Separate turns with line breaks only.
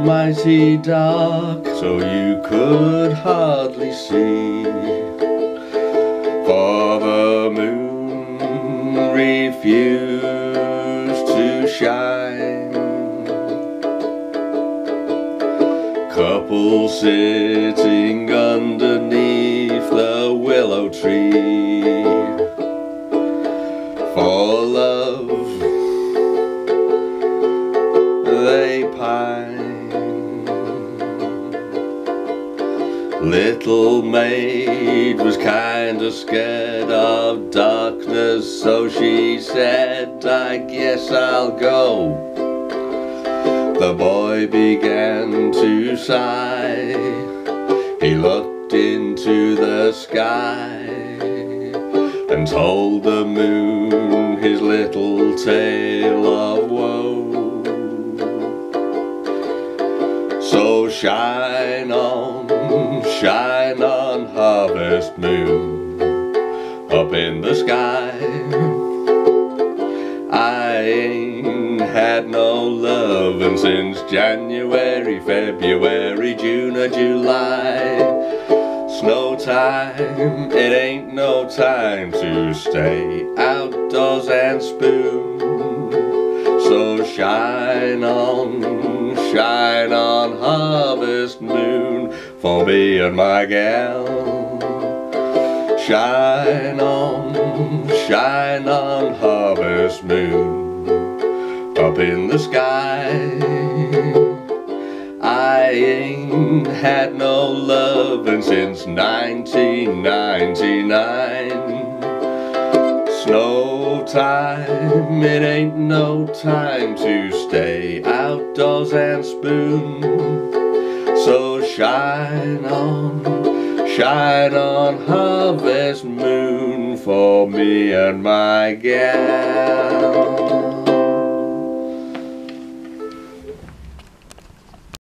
mighty dark, so you could hardly see, for the moon refused to shine. Couple sitting underneath the willow tree, for love they pine. Little maid was kinda scared of darkness, so she said, I guess I'll go. The boy began to sigh. He looked into the sky and told the moon his little tale of woe. So shine on, harvest moon, up in the sky. I ain't had no lovin' since January, February, June or July. Snow time, it ain't no time to stay outdoors and spoon. So shine on, harvest moon, for me and my gal. Shine on, harvest moon, up in the sky. I ain't had no lovin' since 1999. Snow time, it ain't no time to stay outdoors and spoon. So shine on, harvest moon, for me and my gal.